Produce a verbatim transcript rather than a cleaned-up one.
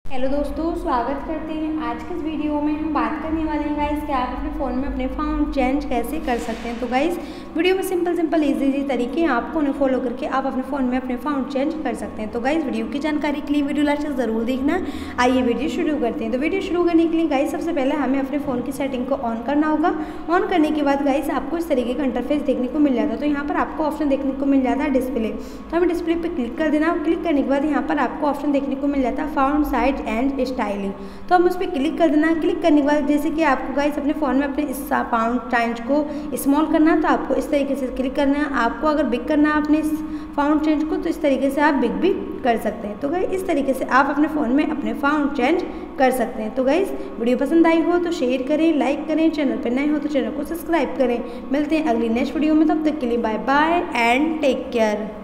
Hello दोस्तों, स्वागत करते हैं। आज के इस वीडियो में हम बात करने वाले हैं गाइस कि आप अपने फ़ोन में अपने फ़ाउंड चेंज कैसे कर सकते हैं। तो गाइस वीडियो में सिंपल सिंपल इजी इजी तरीके हैं, आपको उन्हें फॉलो करके आप अपने फ़ोन में अपने फ़ाउंड चेंज कर सकते हैं। तो गाइस वीडियो की जानकारी के लिए वीडियो लास्ट तक ज़रूर देखना। आइए वीडियो शुरू करते हैं। तो वीडियो शुरू करने के लिए गाइस सबसे पहले हमें अपने फ़ोन की सेटिंग को ऑन करना होगा। ऑन करने के बाद गाइस आपको इस तरीके का इंटरफेस देखने को मिल जाता है। तो यहाँ पर आपको ऑप्शन देखने को मिल जाता है डिस्प्ले। तो हमें डिस्प्ले पर क्लिक कर देना। क्लिक करने के बाद यहाँ पर आपको ऑप्शन देखने को मिल जाता है फाउंड साइज एंड स्टाइल। तो हम उस पर क्लिक कर देना। क्लिक करने के बाद जैसे कि आपको गाइस अपने फ़ोन में अपने इस फाउंड चेंज को स्मॉल करना है तो आपको इस तरीके से क्लिक करना है। आपको अगर बिग करना है अपने फाउंड चेंज को तो इस तरीके से आप बिग भी कर सकते हैं। तो गाइस इस तरीके से आप अपने फ़ोन में अपने फाउंड चेंज कर सकते हैं। तो गाइस वीडियो पसंद आई हो तो शेयर करें, लाइक करें, चैनल पर नए हो तो चैनल को सब्सक्राइब करें। मिलते हैं अगली नेक्स्ट वीडियो में, तब तक के लिए bye bye and take care.